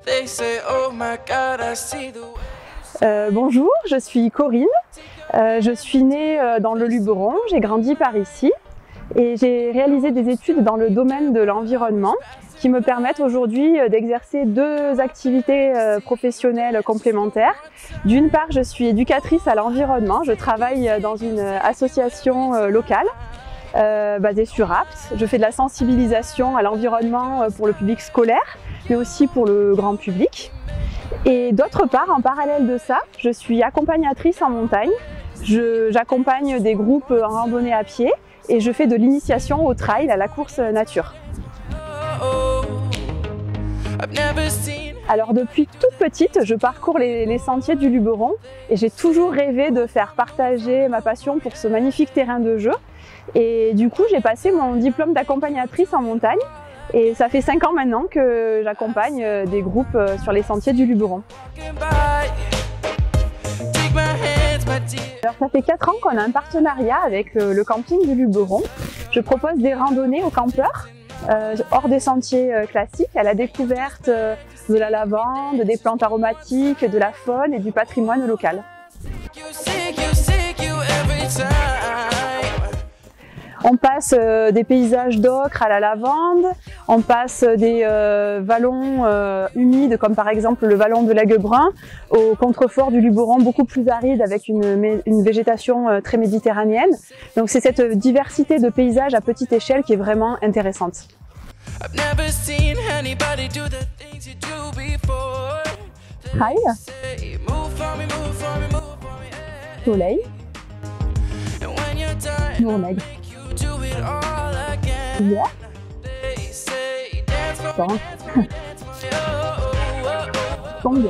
Bonjour, je suis Corinne. Je suis née dans le Luberon, j'ai grandi par ici et j'ai réalisé des études dans le domaine de l'environnement qui me permettent aujourd'hui d'exercer deux activités professionnelles complémentaires. D'une part, je suis éducatrice à l'environnement, je travaille dans une association locale basée sur Apt. Je fais de la sensibilisation à l'environnement pour le public scolaire, mais aussi pour le grand public. Et d'autre part, en parallèle de ça, je suis accompagnatrice en montagne. J'accompagne des groupes en randonnée à pied et je fais de l'initiation au trail, à la course nature. Alors depuis toute petite, je parcours les sentiers du Luberon et j'ai toujours rêvé de faire partager ma passion pour ce magnifique terrain de jeu. Et du coup, j'ai passé mon diplôme d'accompagnatrice en montagne et ça fait 5 ans maintenant que j'accompagne des groupes sur les sentiers du Luberon. Alors, ça fait 4 ans qu'on a un partenariat avec le camping du Luberon. Je propose des randonnées aux campeurs hors des sentiers classiques, à la découverte de la lavande, des plantes aromatiques, de la faune et du patrimoine local. On passe des paysages d'ocre à la lavande, on passe des vallons humides comme par exemple le vallon de l'Aiguebrun au contrefort du Luberon beaucoup plus aride avec une végétation très méditerranéenne. Donc c'est cette diversité de paysages à petite échelle qui est vraiment intéressante. Trail, soleil, journée. Yeah. Bon. Tombe.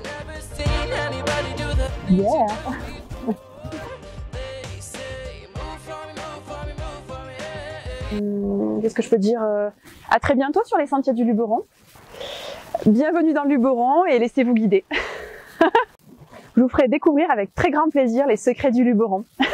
Yeah. Qu'est-ce que je peux dire? À très bientôt sur les sentiers du Luberon. Bienvenue dans le Luberon et laissez-vous guider. Je vous ferai découvrir avec très grand plaisir les secrets du Luberon.